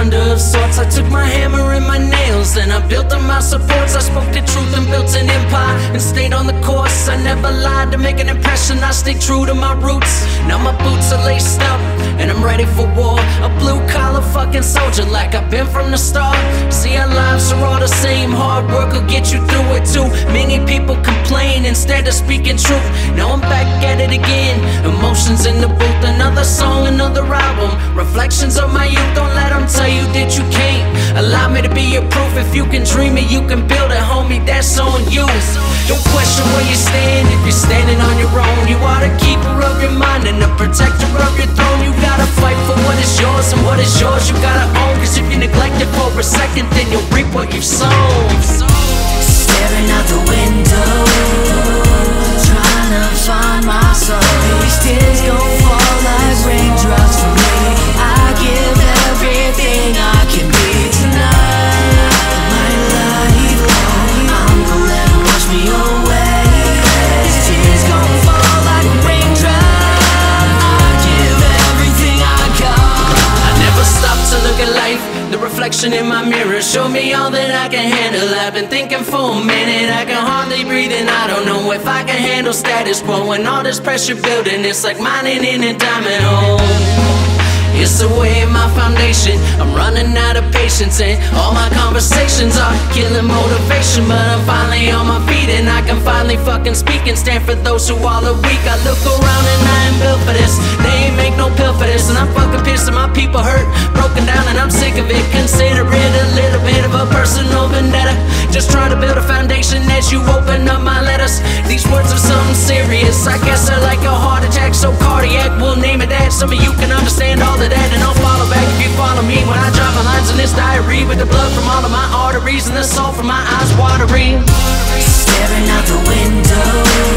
founder of sorts. I took my hammer and my nails and I built on my supports. I spoke the truth and built an empire and stayed on the course. I never lied to make an impression, I stayed true to my roots. Now my boots are laced up and I'm ready for war. A blue collar fucking soldier like I've been from the start. See, our lives are all the same, hard work will get you through it too. Many people complain instead of speaking truth. Now I'm back at it again, emotions in the booth. Another song, another album, reflections of my youth. Don't let them tell you that you can't. Allow me to be your proof. If you can dream it, you can build it, homie, that's on you. Don't question where you stand if you're standing on your own. You are the keeper of your mind and the protector of your throne. You gotta fight for what is yours, and what is yours you gotta own. Cause if you neglect it for a second, then you'll reap what you've sown. Staring out the window, trying to find my soul. These tears gon' fall like raindrops from me. I give everything I can be tonight. My life, I'm gonna let them wash me away. These tears gon' fall like raindrops. I give everything I got. I never stop to look at life. The reflection in my mirror showed me all that I can handle. I've been thinking for a minute, I can hardly breathe, and I don't know if I can handle status quo. And all this pressure building, it's like mining in a diamond hole. It's away in my foundation, I'm running out of patience, and all my conversations are killing motivation. But I'm finally on my feet and I can finally fucking speak and stand for those who all are weak. I look around and I ain't built for this, they ain't make no pill for this. And I'm fucking pissed and my people hurt, broken down, and I'm sick of it. Consider it a little bit of a personal vendetta, just trying to build a foundation as you open up my letters. These words are something serious, I guess they're like a heart attack, so cardiac, we'll name it that. Some of you can understand all of that, and I'll follow back if you follow me when I drop my lines in this diary, with the blood from all of my arteries and the salt from my eyes watering. Staring out the window,